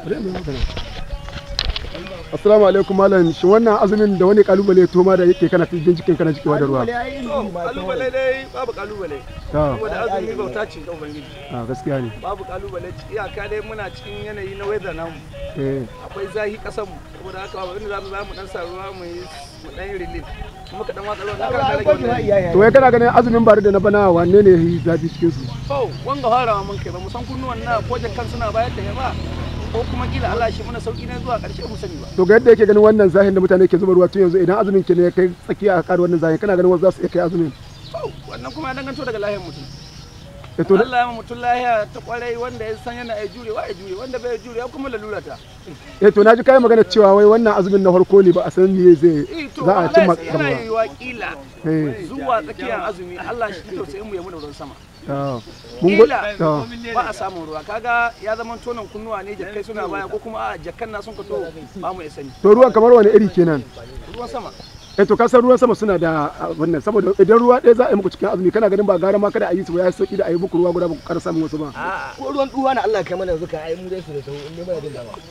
Assalamu alaikum malam, shin wannan azumin da wani kalubale to ma da yake kana cikin jikin kana jikewa da ruwa? Kalubale dai babu kalubale. Saboda azumi bauta ce ga Ubangiji. Gaskiya ne. Babu kalubale, iyaka dai muna cikin yanayi na weather namu. Akwai zahi kasan mu, saboda haka babu inda zamu dan sa ruwa mu dan yi relief. Kuma ka dan watsa ruwa ka rage wannan. To wai kana ganin azumin bari da na bana wanne ne yi zafi cikin su? To wanga farawa mun kai ba mu san kunnuwan na ko kan suna bayar da ba. Ko kuma kila Allah shi muna sauki ne zuwa ƙarshe mu sani ba. To ga yadda yake ganin wannan zahin da mutane ke zuba ruwa tun yanzu idan azumin ke ne kai tsakiya a ƙara wannan zahin kana ganin wasu za su iya kai azumin? Wannan kuma ya danganto daga lahiyar mutum. Allah ya mutum lahiya ta kwarai wanda ya san yana ya jure wanda bai jure ya kuma lalura ta. To naji kai magana cewa wai wannan azumin na farko ne ba a san me zai za a cimma gaba. Yana yiwa kila zuwa tsakiyar azumi Allah shi to sai mu yi mu da ruwan sama. Ba a samun ruwa kaga ya zama tonan kunnuwa ne jakkai suna baya ko kuma a jakkan na sun ka to ba mu sani. To ruwan kamar wani iri kenan? Ruwan sama. To kasar ruwan sama suna da wannan saboda idan ruwa ɗaya za a yi muku cikin azumi kana ganin ba gara ma kada a yi su ya sauki da a yi muku ruwa guda ba ku ƙara samun wasu ba. Ko ruwan duwa na Allah kai mana yanzu ka ai mu dai su da tawo in dai mana jin dama.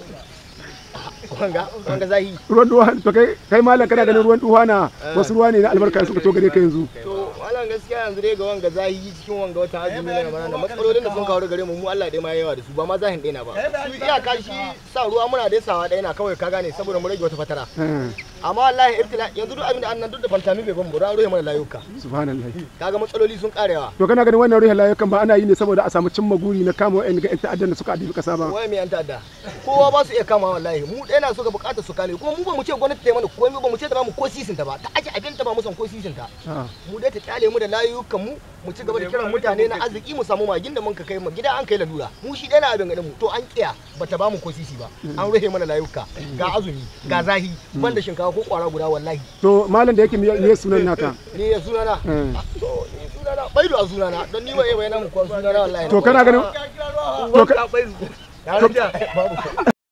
Wanga zahi. Ruwan duwa to kai malam kana ganin ruwan duwa na wasu ruwa ne na albarka suka to gare ka yanzu. To malam gaskiya yanzu dai ga wanga zahi cikin wanga wata azumi na Ramadan matsalolin da sun kawo gare mu Allah dai ma yawa da su ba ma zahin ɗaya na ba. Su iyaka shi sa ruwa muna dai sawa ɗaya na kawai ka gane saboda mu rage wata fatara. Amma wallahi ibtila yanzu duk abin da annan duk da fantami bai ban mu ruhe mana layuka. Subhanallahi. Kaga matsaloli sun karewa. To kana ganin wannan ruhe layukan ba ana yi ne saboda a samu cimma guri na kama wa'en ga ƴan ta'addan da suka addabi kasa ba. Wai me ƴan ta'adda? Kowa ba su iya kama wallahi mu ɗaya na suka bukata su kare kuma mu ba mu ce gwamnati ta mana komai ba mu ce ta ba mu ko sisin ta ba ta ake abin ta ba mu san ko sisin ta. Mu dai ta kyale mu da layukan mu ci gaba da kiran mutane na arziki mu samu magin da mun ka kai mu gida an kai lalura. Mu shi ɗaya na abin gadin mu to an kiya bata ba mu ko sisi ba. An ruhe mana layuka ga azumi ga zahi banda shinkafa ko kwara guda wallahi. To malam da yake me sunan naka? Ni ya sunana. To ni sunana Baidu a sunana don ni ba yana mu ko sunana wallahi. To kana ganin to ka Baidu. Ya babu.